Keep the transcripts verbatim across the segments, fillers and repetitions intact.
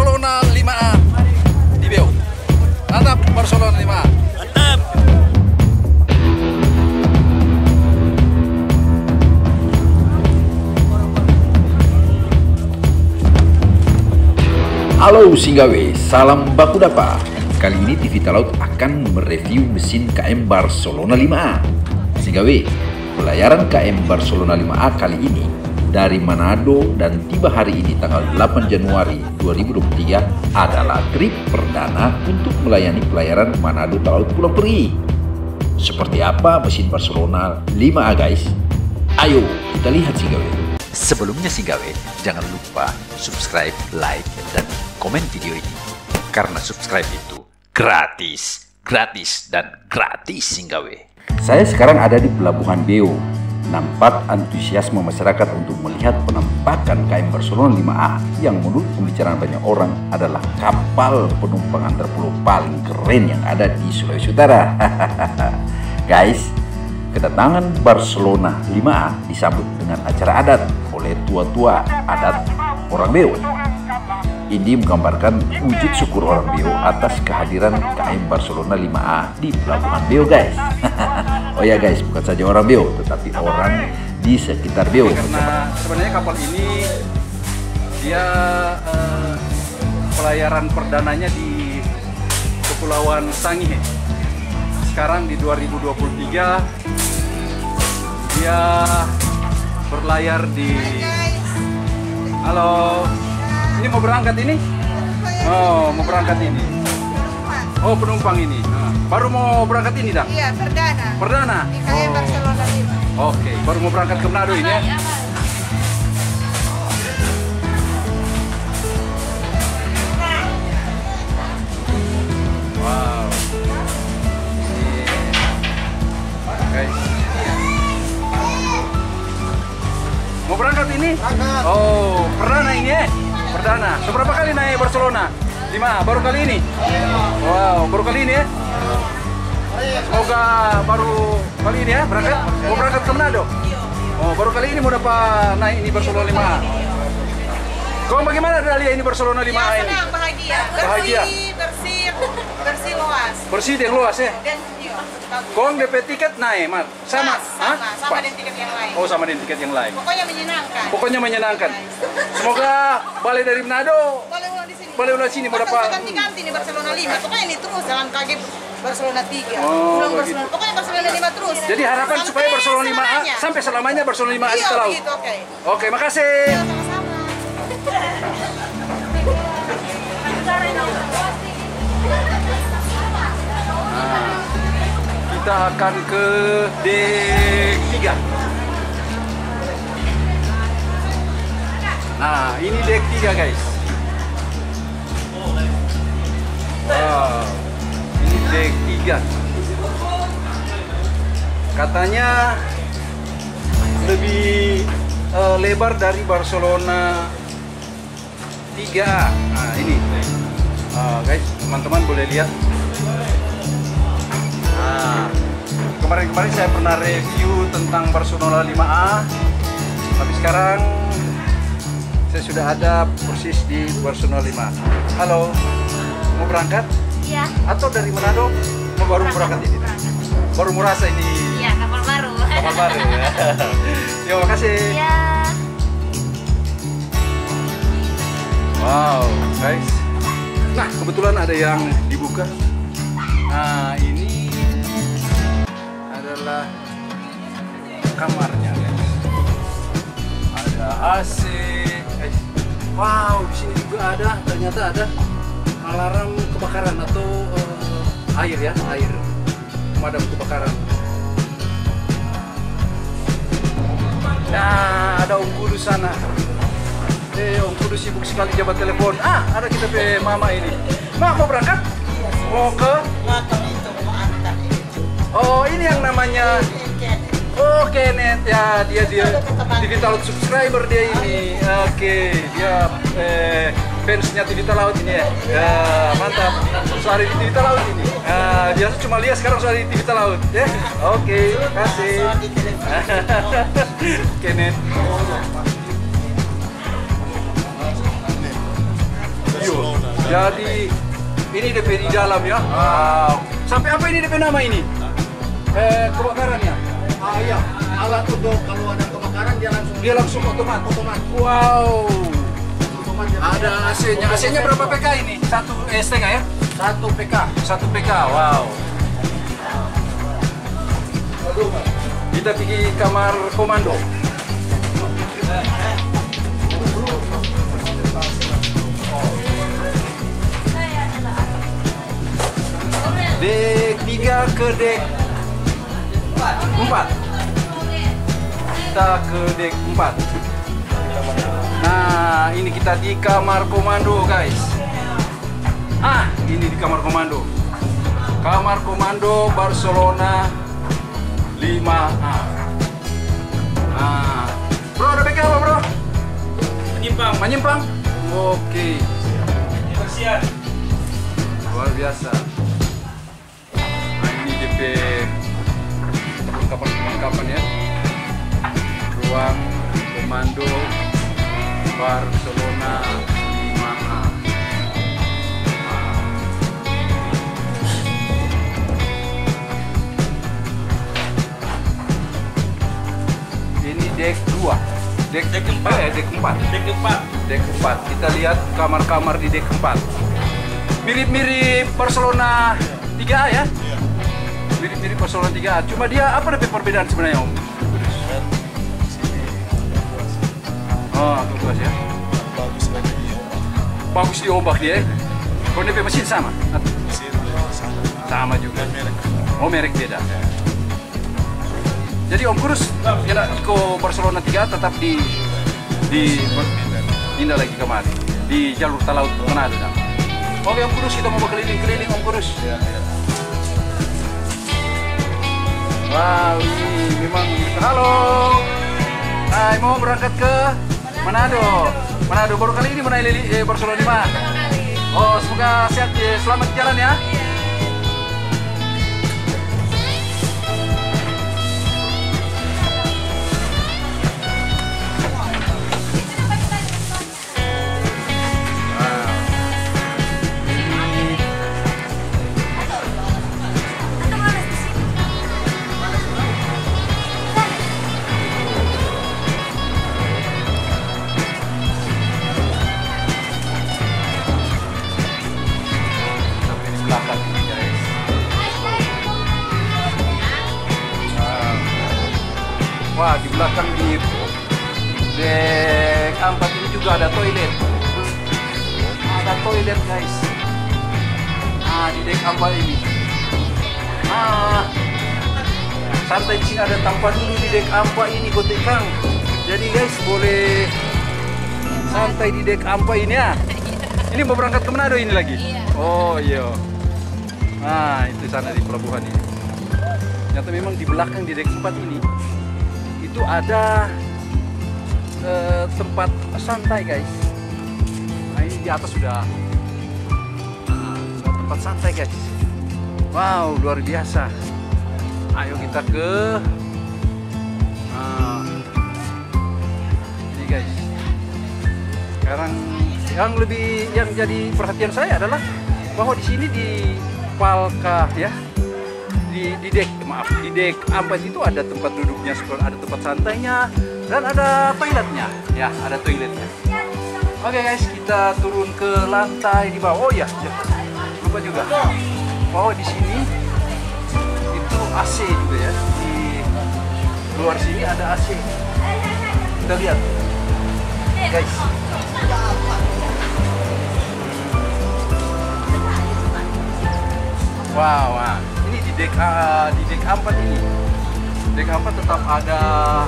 Barcelona lima A di Beo. Mantap Barcelona lima A. Mantap. Halo Singgawe, salam baku dapa. Kali ini T V Talaut akan mereview mesin K M Barcelona lima A. Singgawe, pelayaran K M Barcelona lima A kali ini dari Manado dan tiba hari ini tanggal delapan Januari dua ribu dua puluh tiga adalah trip perdana untuk melayani pelayaran Manado Talaut Pulau Peri. Seperti apa mesin Barcelona lima A guys? Ayo kita lihat Singgawe. Sebelumnya Singgawe, jangan lupa subscribe, like, dan komen video ini. Karena subscribe itu gratis, gratis, dan gratis Singgawe. Saya sekarang ada di Pelabuhan Beo. Nampak antusiasme masyarakat untuk melihat penampakan K M Barcelona lima A yang menurut pembicaraan banyak orang adalah kapal penumpang antar pulau paling keren yang ada di Sulawesi Utara. Guys, kedatangan Barcelona lima A disambut dengan acara adat oleh tua-tua adat orang Beo. Ini menggambarkan wujud syukur orang Beo atas kehadiran K M Barcelona lima A di Pelabuhan Beo guys. Oh ya guys, bukan saja orang Beo, tetapi orang di sekitar Beo. Karena sebenarnya kapal ini dia uh, pelayaran perdananya di Kepulauan Sangihe. Sekarang di dua ribu dua puluh tiga dia berlayar di. Halo. Ini mau berangkat ini? Oh, mau berangkat ini. Oh, penumpang ini. Nah, baru mau berangkat ini dah? Iya, perdana. Perdana? Di K M Barcelona lima. Oke, baru mau berangkat ke Manado ini ya? Wow. Guys. Mau berangkat ini? Berangkat. Oh, perdana ini ya? Perdana. Seberapa kali naik Barcelona? Lima, baru kali ini? Wow, baru kali ini ya? Semoga baru kali ini ya berangkat? Mau berangkat ke Manado? Oh, baru kali ini mau dapat naik ini Barcelona lima. Kau bagaimana Dalia ini Barcelona lima Ya, ini? senang, bahagia. Bahagia. Bersih, bersih, bersih luas. Bersih dan luas ya? Dan iya, bagus. Kau D P tiket naik, Mar? Sama? Pas, sama, Hah? sama Pas. dengan tiket yang lain. Oh, sama dengan tiket yang lain. Pokoknya menyenangkan. Pokoknya menyenangkan. Semoga balik dari Manado, Boleh ulang di sini. balik ulang sini mau dapat. Ganti-ganti nih Barcelona lima. Pokoknya ini terus dalam K G Barcelona tiga. Oh, Ulang begitu. Barcelona. Pokoknya Barcelona lima terus. Jadi harapan Sampai supaya Barcelona lima A selamanya. sampai selamanya Barcelona lima A di Iya, Talaut. begitu, oke. Oke, makasih. Iya, sama-sama. Nah, kita akan ke dek tiga. Nah, ini dek tiga guys. Wow, ini dek tiga. Katanya lebih eh, lebar dari Barcelona tiga. Nah, ini. Ah, guys, teman-teman boleh lihat. Nah, kemarin-kemarin saya pernah review tentang Barcelona lima A, tapi sekarang saya sudah ada persis di Barcelona lima. Halo, mau berangkat? Iya. Atau dari Manado? Mau baru berangkat ini? Baru merasa ini Iya, kapal baru. kapal baru ya. Ya, makasih. Iya. Wow, guys. Nah, kebetulan ada yang dibuka. Nah, ini adalah kamarnya, guys. Ada A C. Guys. Wow, di sini juga ada. Ternyata ada alarm kebakaran atau uh, air ya, air pemadam kebakaran. Nah, ada Om Kudu sana. Eh, Om Kudu sibuk sekali jabat telepon. Ah, ada kita pe mama ini. Ma, mau berangkat? Mau ke? Oh, ini yang namanya. Oh, Kenneth ya, dia dia T V Talaut subscriber dia ini. Oke, dia eh, fansnya T V Talaut ini ya. Ya, mantap. Suara di T V Talaut ini. Ah, biasa cuma lihat, sekarang suara di T V Talaut ya. Oke, kasih. Kenneth. Yo. Jadi ini D P di dalam ya. Wow. Sampai apa ini D P nama ini? Eh, kebakaran ya? Ah iya, alat untuk kalau ada kebakaran dia langsung Dia langsung otomat. otomat. Wow. Otomat dia Ada A C-nya. A C-nya berapa P K ini? Satu eh, setengah ya? satu P K. Satu P K. Wow. Kita pergi kamar komando. Dek tiga ke dek empat. Kita ke dek empat. Nah, ini kita di kamar komando, guys. Ah, ini di kamar komando. Kamar komando Barcelona lima A. Ah. Bro, ada P K apa, bro? Menyimpang. Menyimpang? Oke. Persian. Luar biasa. Nah, ini D P perlengkapan-perlengkapan ya. Ruang komando Barcelona lima A. Ini dek dua. Dek, Dek empat. Eh, dek empat. Dek empat. Dek empat. Kita lihat kamar-kamar di dek empat. Mirip-mirip Barcelona tiga A ya? Mirip-mirip Barcelona tiga A. Cuma dia apa ada perbedaan sebenarnya, Om? Oh, luas ya. Bagus lagi. Bagus diombak dia. Kondisi mesin sama? Mesin sama. Sama juga. Merek. Oh, merek beda. Jadi Om Kurus, kira Iko Barcelona tiga A tetap di di pindah lagi kemari di jalur Talaut Manado. Nah. Oke Om Kurus, kita mau berkeliling-keliling Om Kurus. Wow, ini memang halo. Hai, mau berangkat ke Manado. Manado baru kali ini menaik lili eh, Barcelona lima. Oh, semoga sehat ya. Selamat jalan ya. Belakang ini guys. Wah, di belakang di dek empat ini juga ada toilet. Ada toilet guys. Ah, di dek empat ini. Ah, santai di sini ada tempat dulu di dek empat ini Kotek Kang. Jadi guys boleh santai di dek empat ini ya. Ini mau berangkat ke Manado ini lagi? Oh iya. Nah, itu sana di pelabuhan ini. Ternyata memang di belakang di dek empat ini itu ada eh, tempat santai guys. Nah, ini di atas sudah nah, sudah tempat santai guys. Wow, luar biasa. Ayo kita ke nah, ini guys. Sekarang yang lebih yang jadi perhatian saya adalah bahwa di sini di Palka ya, di, di dek maaf di dek empat itu ada tempat duduknya, ada tempat santainya dan ada toiletnya ya, ada toiletnya. Oke guys, kita turun ke lantai di bawah. Oh ya, ya. Lupa juga bahwa di sini itu A C juga ya, di luar sini ada A C. Kita lihat guys. Wow, wow, ini di dek uh, di dek empat ini, dek empat tetap ada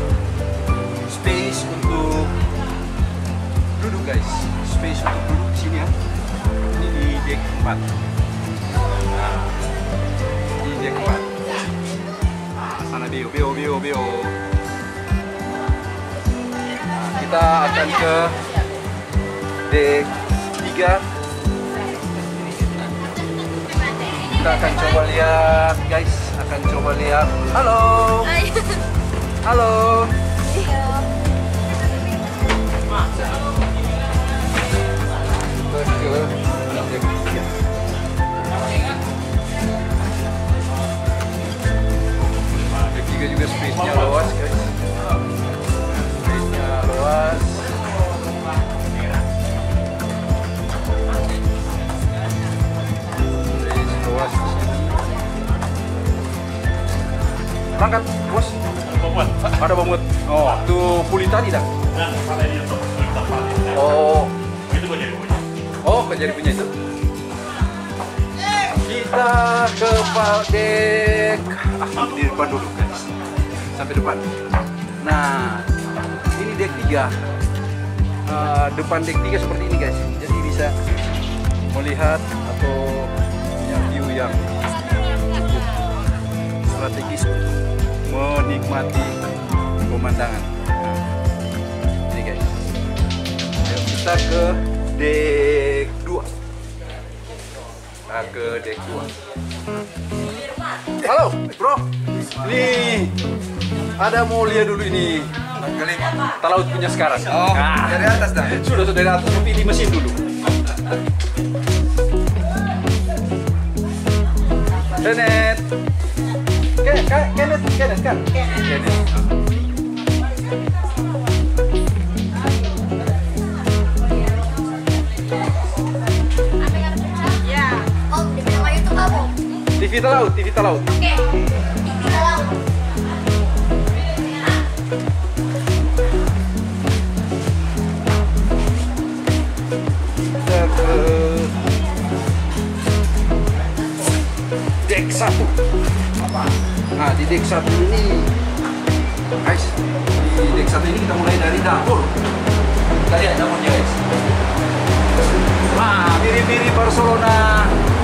space untuk duduk guys, space untuk duduk di sini ya. Ini di dek empat. Nah, di dek empat. Sana bio, bio, bio, bio. Nah, kita akan ke dek tiga. Kita akan coba lihat guys, akan coba lihat. Halo. Halo. Kita ke dek Berangkat, bos. Ada bamut. Oh, tuh puli tadi dah. Oh. Oh, jadi punya itu. Kita ke dek. Ah, di depan dulu guys. Sampai depan. Nah, ini dek tiga. Uh, depan dek tiga seperti ini guys. Jadi bisa melihat atau punya view yang cukup strategis untuk menikmati pemandangan. Nah, ini guys. Ayo kita ke dek dua. Kita ke dek dua. Halo, bro. Nih, ada mau lihat dulu ini. Talaut punya sekarang. Oh, nah, dari atas dah. Sudah sudah dari atas, pilih mesin dulu. Kenneth. Kenneth, Kenneth, Kenneth kan? Kenneth. Ya. Om, di nama YouTube kamu? T V Talaut, T V Talaut. Oke. T V Talaut. Kita ke dek satu. Nah, di dek satu ini, guys, di dek satu ini kita mulai dari dapur. Kita lihat dapurnya, guys. Ah, mirip-mirip Barcelona.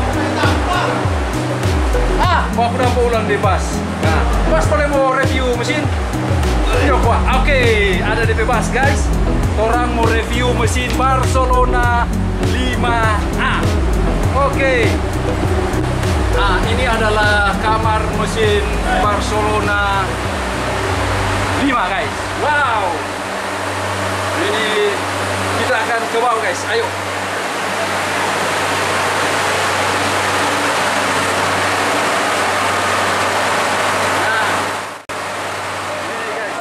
Ah, mau aku dapat ulang bebas. Nah, pas boleh mau review mesin. Coba, oke, ada D P bebas, guys. Orang mau review mesin Barcelona lima A. Oke. Nah, ini adalah kamar mesin Barcelona lima, guys. Wow. Ini kita akan ke bawah, guys. Ayo. Nah. Ini, guys.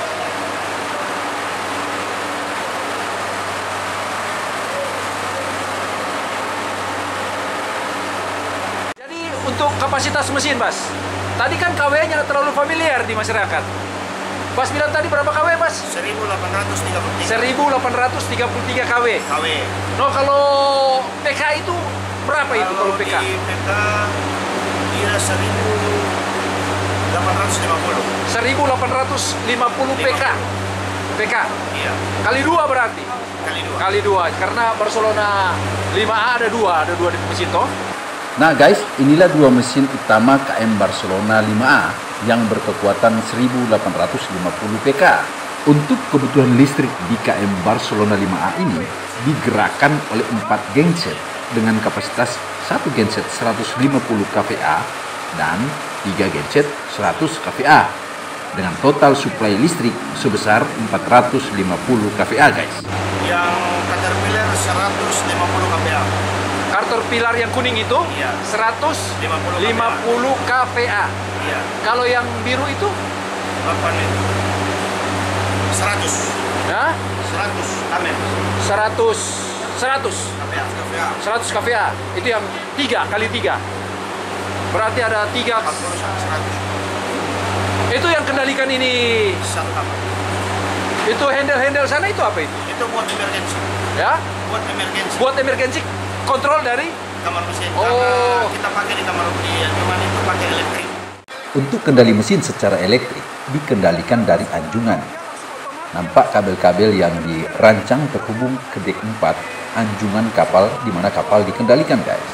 Jadi untuk kapasitas mesin, Bas. Tadi kan K W-nya terlalu familiar di masyarakat. Bas bilang tadi berapa K W, Bas? seribu delapan ratus tiga puluh tiga. seribu delapan ratus tiga puluh tiga K W. K W. No, kalau P K itu berapa itu kalau P K? Di P K kira seribu delapan ratus lima puluh. seribu delapan ratus lima puluh P K. P K. Iya. Kali dua berarti. Kali dua. Kali dua. Karena Barcelona lima A ada dua, ada dua di mesin toh. Nah guys, inilah dua mesin utama K M Barcelona lima A yang berkekuatan seribu delapan ratus lima puluh P K. Untuk kebutuhan listrik di K M Barcelona lima A ini digerakkan oleh empat genset dengan kapasitas satu genset seratus lima puluh kVA dan tiga genset seratus kVA dengan total suplai listrik sebesar empat ratus lima puluh kVA, guys. Yang Caterpillar seratus lima puluh kVA. Caterpillar yang kuning itu Iya. seratus lima puluh kVA. Iya. Kalau yang biru itu Berapa nih? seratus. ya seratus amin. seratus seratus kVA. kVA. seratus kVA. Itu yang tiga kali tiga. Berarti ada tiga. empat puluh sampai seratus. Itu yang kendalikan ini. Santap. Itu handle-handle sana itu apa itu? Itu buat emergency. Ya, Buat emergency. buat emergency kontrol dari. Kamar mesin. Oh. Karena kita pakai di kamar mesin, cuman itu pakai elektrik. Untuk kendali mesin secara elektrik dikendalikan dari anjungan. Nampak kabel-kabel yang dirancang terhubung ke dek empat anjungan kapal di mana kapal dikendalikan, guys.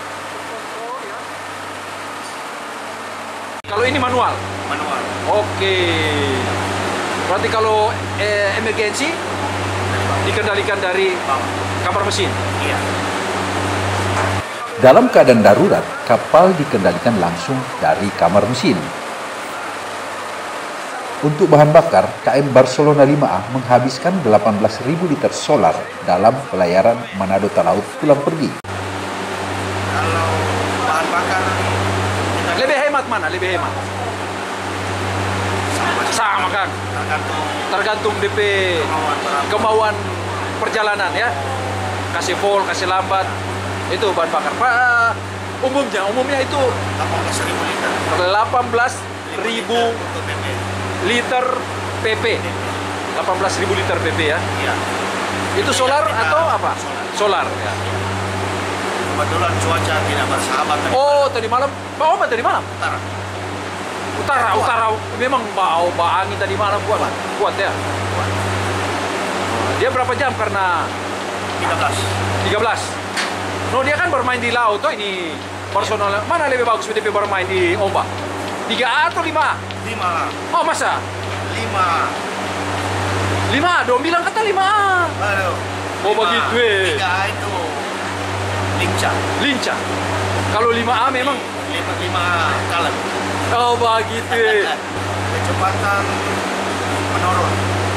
Kalau ini manual. Manual. Oke. Berarti kalau eh, emergency dikendalikan dari kamar mesin. Iya. Dalam keadaan darurat, kapal dikendalikan langsung dari kamar mesin. Untuk bahan bakar, K M Barcelona lima A menghabiskan delapan belas ribu liter solar dalam pelayaran Manado Talaut pulang pergi. Kalau bahan bakar kita Lebih hemat mana? Lebih hemat. sama, Sama kan? tergantung Tergantung D P kemauan berapa. kemauan perjalanan ya. Kasih full, kasih lambat. Itu bahan bakar. Pak, umumnya umumnya itu delapan belas ribu liter. delapan belas ribu untuk P P. liter P P. delapan belas ribu liter P P ya. Iya. Itu solar Kita- atau apa? Solar. Solar ya. Kebetulan cuaca tidak bersahabat tadi Oh, tadi malam bau apa tadi malam? utara. Utara, Kuat. utara memang bau, bau angin tadi malam kuat. Kuat ya. Dia berapa jam karena tiga belas. tiga belas. No, dia kan bermain di laut tuh ini. Barcelona mana lebih bagus D P bermain di ombak? tiga A atau lima A? lima. Oh, masa? lima. lima A, dong bilang kata lima A. Aduh. Oh, begitu, eh. tiga A itu lincah. Lincah. Kalau lima A memang lima lima kalem. oh begitu. Kecepatan menurun.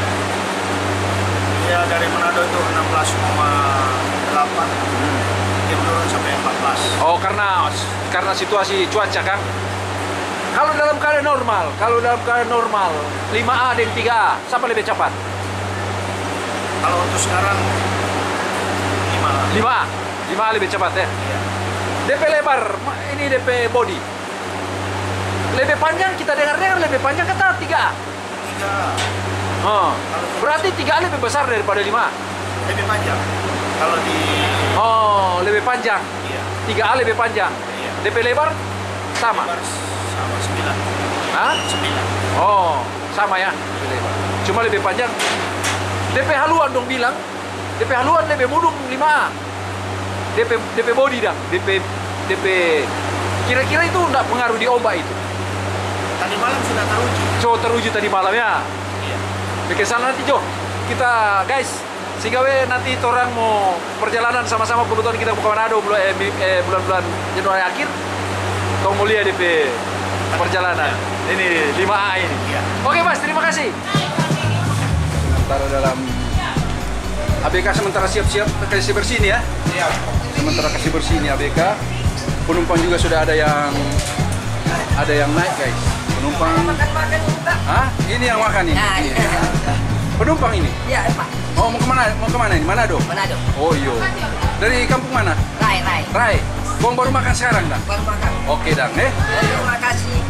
Dia dari Manado itu enam belas koma delapan. Dia menurun sampai empat belas. Oh, karena karena situasi cuaca kan. Kalau dalam keadaan normal, kalau dalam keadaan normal, lima A dan tiga A, siapa lebih cepat? Kalau untuk sekarang lima. lima A. lima A lebih cepat ya. Iya. D P lebar, ma- ini D P body. Lebih panjang, kita dengar-dengar lebih panjang kata tiga A. tiga Oh, berarti tiga A lebih besar daripada lima A. lebih panjang. Kalau di Oh, lebih panjang. iya. tiga A lebih panjang. Iya. D P lebar sama. Lebar sama sembilan. Hah? sembilan. Oh, sama ya. D P lebar. Cuma lebih panjang. D P haluan dong bilang. D P haluan lebih mudung lima A. D P D P body dah. D P D P kira-kira itu enggak pengaruh di ombak itu. Tadi malam sudah teruji. Coba teruji tadi malam ya. Iya. Bikin sana nanti Jo. Kita guys, sehingga we nanti orang mau perjalanan sama-sama kebetulan kita mau ke Manado bulan eh, mi- eh, bulan-bulan Januari akhir. Kau mau lihat D P perjalanan. Ini lima A ini. Iya. Oke Mas, terima kasih. Sementara dalam A B K sementara siap-siap kasih bersih nih ya. Iya. Sementara kasih bersih ini A B K. Penumpang juga sudah ada yang ada yang naik guys. Penumpang. Makan-makan juga. Hah? Ini yang makan ini. Nah, Ini. iya. Penumpang ini. Ya, Pak. Oh, mau kemana? Mau kemana ini? Manado? Manado. Oh iyo. Dari kampung mana? Rai, Rai. Rai. Bang baru makan sekarang dah. Baru makan. Oke dang, eh. Terima kasih.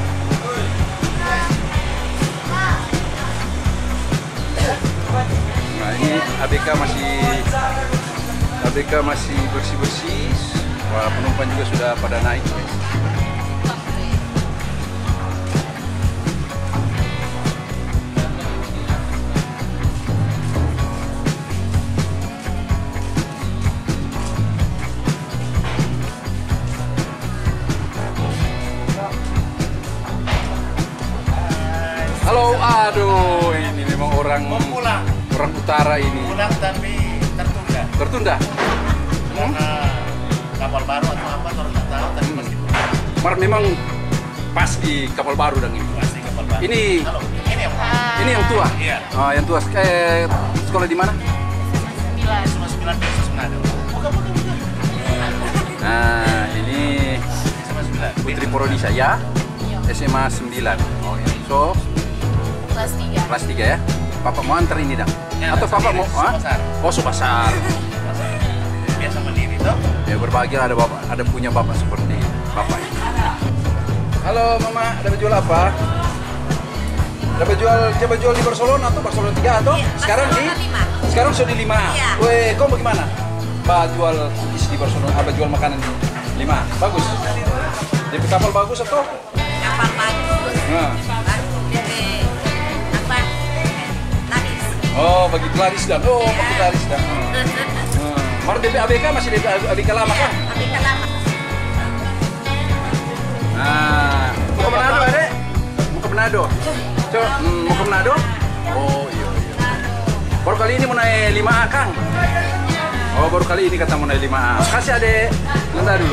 Nah ini A B K masih A B K masih bersih-bersih. Wah, penumpang juga sudah pada naik guys. Halo, aduh, ini memang orang Mau pulang. orang utara ini. Pulang tapi tertunda. Tertunda. Karena kapal baru atau apa orang nggak tahu tapi pasti Mar memang pas di kapal baru dong ini. pasti kapal baru. Ini Halo, ini yang ini yang tua. Iya. Oh, yang tua. Eh, sekolah di mana? Cuma sembilan pesos Manado. Bukan bukan bukan. Nah, ini Cuma sembilan. Putri Porodisa ya. S M A sembilan. Oh, ya. So, Kelas tiga. kelas tiga ya. Papa mau antar ini dong. Ya, Atau papa sendiri, mau ah? Subasar. Oh, Subasar. Biasa mandiri toh. Ya berbahagia ada bapak, ada punya bapak seperti bapak ini. Halo Mama, ada jual apa? Ada jual, coba jual di Barcelona atau Barcelona tiga atau Iya, sekarang di Barcelona lima. sekarang sudah di lima. Iya. Weh, kau bagaimana? Ba jual is di Barcelona, apa jual makanan di lima? Bagus. Di kapal bagus atau? Kapal bagus. Nah. Baru D P apa? Laris. Oh, bagi laris dan. Oh, bagi laris dan. Hmm. Mar D P A B K masih D P A B K lama kan? Tapi lama. Nah, mau ke Manado, Adek? Mau ke Manado? Coba, hmm, mau ke Manado? Oh, iya, iya. Baru kali ini mau naik lima A, Kang? Oh, baru kali ini kata mau naik lima A. Kasih, Adek. Bentar dulu.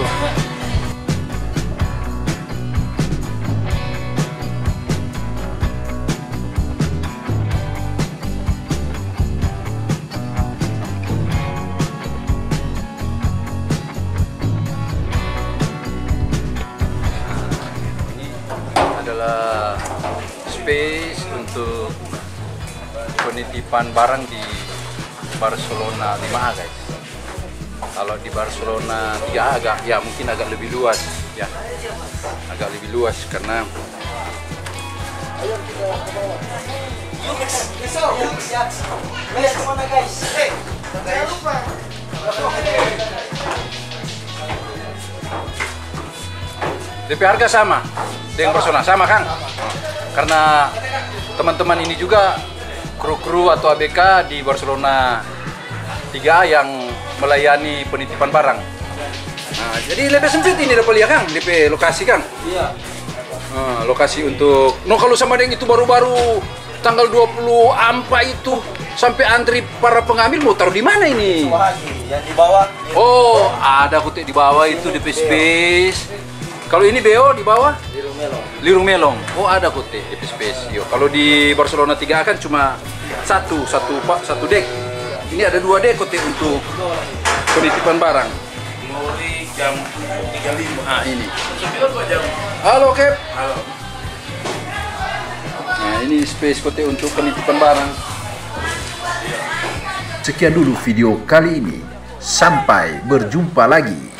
Adalah space untuk penitipan barang di Barcelona lima A guys. Kalau di Barcelona tiga A agak ya mungkin agak lebih luas ya. Agak lebih luas karena D P harga sama dengan Barcelona, sama Kang? Karena teman-teman ini juga kru-kru atau A B K di Barcelona tiga A yang melayani penitipan barang. Nah, jadi lebih sempit ini dapat lihat Kang, D P lokasi Kang? Iya. Nah, lokasi untuk, no kalau sama dengan itu baru-baru tanggal dua puluh ampa itu sampai antri para pengambil mau taruh di mana ini? Lagi yang di bawah. Oh, ada kutek di bawah itu D P Space. Kalau ini B O di bawah? Lirung Melong. Lirung Melong. Oh, ada kutek D P Space. Yo, kalau di Barcelona tiga A kan cuma satu, satu pak, satu dek. Ini ada dua dek kutek untuk penitipan barang. Ngori jam tiga puluh lima. Ah, ini. Sembilan dua jam. Halo, Kep. Halo. Nah, ini space kutek untuk penitipan barang. Sekian dulu video kali ini. Sampai berjumpa lagi.